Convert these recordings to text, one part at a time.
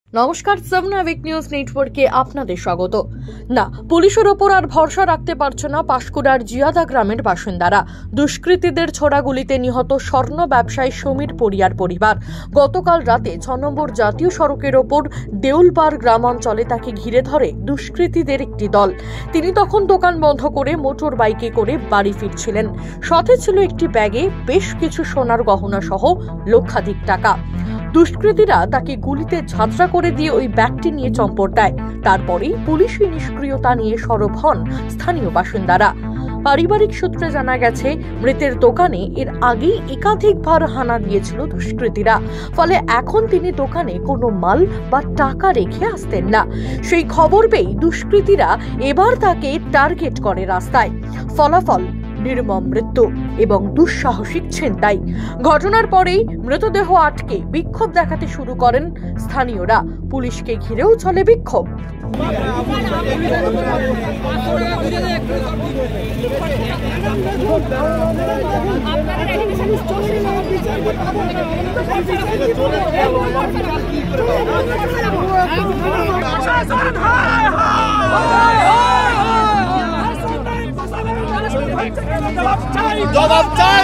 নমস্কার, সাবনাভিক নিউজ নেটওয়ার্কে আপনাদের স্বাগত। না, পুলিশের ওপর আর ভরসা রাখতে পারছে না পাঁশকুড়ার জিয়াদা গ্রামের বাসিন্দারা। দুষ্কৃতীদের ছোড়া গুলিতে নিহত স্বর্ণ ব্যবসায়ী সমীর পরিয়ার পরিবার। গতকাল রাতে 6 নম্বর জাতীয় সড়কের ওপর দেউলপাড় গ্রামাঞ্চলে তাকে ঘিরে ধরে দুষ্কৃতীদের একটি দল। তিনি তখন দোকান বন্ধ করে মোটর বাইকে করে বাড়ি ফিরছিলেন। সাথে ছিল একটি ব্যাগে বেশ কিছু সোনার গহনা সহ লক্ষাধিক টাকা। দুষ্কৃতীরা তাকে গুলিতে ঝাঁঝরা করে দিয়ে ওই ব্যাগটি নিয়ে চম্পট দেয়। তারপরেই পুলিশি নিষ্ক্রিয়তা নিয়ে সরব হন স্থানীয় বাসিন্দারা। পারিবারিক সূত্রে জানা গেছে, মৃতের দোকানে এর আগেই একাধিকবার হানা দিয়েছিল দুষ্কৃতীরা। ফলে এখন তিনি দোকানে কোনো মাল বা টাকা রেখে আসতেন না। সেই খবর পেয়ে দুষ্কৃতীরা এবার তাকে টার্গেট করে রাস্তায়। ফলাফল নির্মম মৃত্যু এবং দুঃসাহসিক ছিনতাই। ঘটনার পরেই মৃতদেহ আটকে বিক্ষোভ দেখাতে শুরু করেন স্থানীয়রা। পুলিশকে ঘিরেও চলে বিক্ষোভ। জবাব চাই।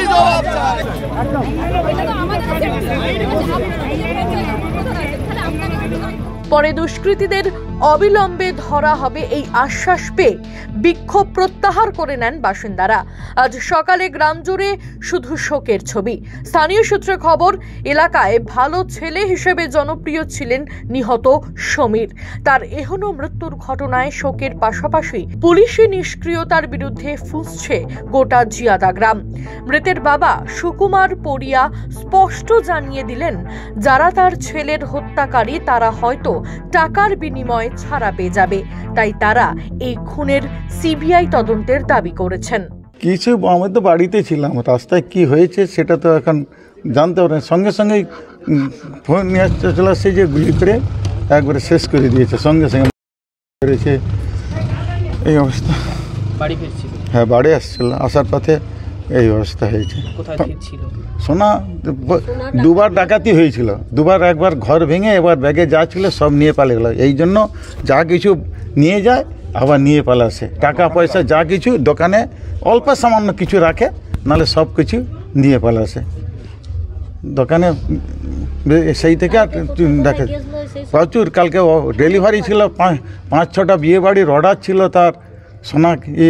পরে দুষ্কৃতীদের অবিলম্বে ধরা হবে এই আশ্বাস পেয়ে বিক্ষোভ প্রত্যাহার করে নেন বাসিন্দারা। আজ সকালে গ্রাম জুড়ে শুধু শোকের ছবি। স্থানীয় সূত্রে খবর, এলাকায় ভালো ছেলে হিসেবে জনপ্রিয় ছিলেন নিহত সমীর। তার এহেন মৃত্যুর ঘটনায় শোকের পাশাপাশি পুলিশি নিষ্ক্রিয়তার বিরুদ্ধে ফুঁসছে গোটা জিয়াদা গ্রাম। মৃতের বাবা সুকুমার পরিয়া স্পষ্ট জানিয়ে দিলেন, যারা তার ছেলের হত্যাকারী তারা হয়তো টাকার বিনিময়ে ছাড়া পেয়ে যাবে, তাই তারা এই খুনের CBI তদন্তের দাবি করেছেন। কিছু আমি তো বাড়িতে ছিলাম, রাস্তায় কি হয়েছে সেটা তো এখন জানতে পারেন। সঙ্গে সঙ্গে ফোন নিয়ে চলে আসছে যে গুলি করে একবারে শেষ করে দিয়েছে, সঙ্গে সঙ্গে করেছে। এই অবস্থা। বাড়ি ফিরছিল? হ্যাঁ, বাড়ি আসছিল, আসার পথে এই অবস্থা হয়েছে। কোথায় ফিরছিল? সোনা দুবার ডাকাতি হয়েছিল, দুবার, একবার ঘর ভেঙে, এবার ব্যাগে যা ছিল সব নিয়ে পালে গেল। এই জন্য যা কিছু নিয়ে যায় আবার নিয়ে পালাসে, টাকা পয়সা যা কিছু দোকানে অল্প সামান্য কিছু রাখে, নাহলে সব কিছু নিয়ে পালাসে দোকানে। সেই থেকে আর দেখে প্রচুর। কালকে ডেলিভারি ছিল, 5-6টা বিয়ে বাড়ির অর্ডার ছিল তার। সোনা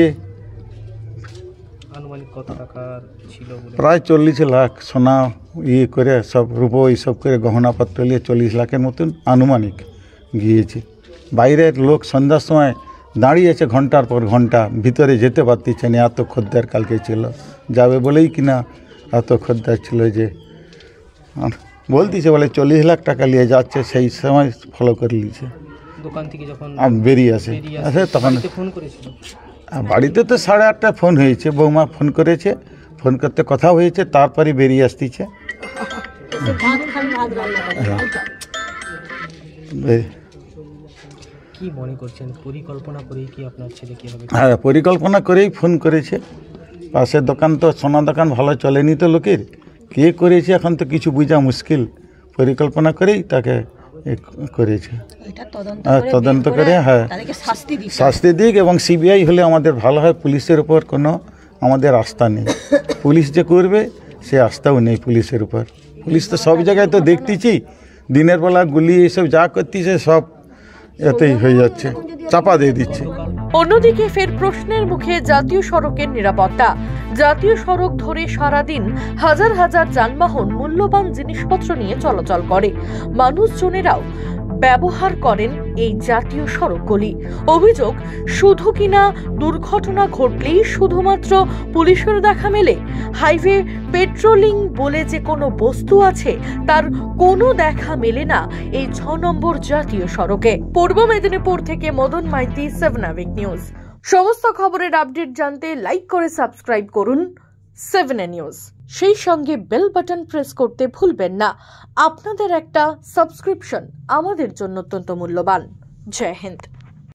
কত টাকার ছিল? প্রায় 40 লাখ সোনা করে সব রূপো এইসব করে গহনাপত্র নিয়ে 40 লাখের মতন আনুমানিক গিয়েছে। বাইরের লোক সন্ধ্যার সময় দাঁড়িয়েছে ঘন্টার পর ঘন্টা, ভিতরে যেতে পারতেছে না, এত খদ্দের কালকে ছিল। যাবে বলেই কিনা এত খদ্দের ছিল যে বলতেছে, বলে 40 লাখ টাকা নিয়ে যাচ্ছে। সেই সময় ফলো করে নিয়েছে দোকান থেকে। যখন বেরিয়ে আসে তখন ফোন করেছিল বাড়িতে, তো 8:30 ফোন হয়েছে, বৌমা ফোন করেছে, ফোন করতে কথা হয়েছে, তারপরে বেরিয়ে আসতেছে। কি মনে করছেন, পরিকল্পনা করেই কি আপনার ছেলে কিভাবে? হ্যাঁ, পরিকল্পনা করেই ফোন করেছে। পাশের দোকান তো, সোনা দোকান ভালো চলেনি তো লোকের, কে করেছে এখন তো কিছু বোঝা মুশকিল। পরিকল্পনা করেই তাকে করেছে। তদন্ত করে হ্যাঁ শাস্তি দিক, এবং CBI হলে আমাদের ভালো হয়। পুলিশের উপর কোনো আমাদের আস্থা নেই। পুলিশ যে করবে সে আস্থাও নেই পুলিশের উপর। পুলিশ তো সব জায়গায় তো দেখতেছি, দিনের বেলা গুলি এসব যা করতেছে সব এতেই হয়ে যাচ্ছে, চাপা দিয়ে দিচ্ছে। অন্যদিকে ফের প্রশ্নের মুখে জাতীয় সড়কের নিরাপত্তা। জাতীয় সড়ক ধরে সারাদিন হাজার হাজার যানবাহন মূল্যবান জিনিসপত্র নিয়ে চলাচল করে। মানুষজনেরাও ব্যবহার করেন এই জাতীয় সড়কগুলি। অভিযোগ, শুধু কিনা দুর্ঘটনা ঘটলেই শুধুমাত্র পুলিশের দেখা মেলে। হাইওয়ে পেট্রোলিং বলে যে কোনো বস্তু আছে তার কোনো দেখা মেলে না এই 6 নম্বর জাতীয় সড়কে। পূর্ব মেদিনীপুর থেকে মদন মাইতি, সাবনাভিক নিউজ। সমস্ত খবরের আপডেট জানতে লাইক করে সাবস্ক্রাইব করুন 7 নিউজ। সেই সঙ্গে বেল বাটন প্রেস করতে ভুলবেন না। আপনাদের একটা সাবস্ক্রিপশন আমাদের জন্য অত্যন্ত মূল্যবান। জয় হিন্দ।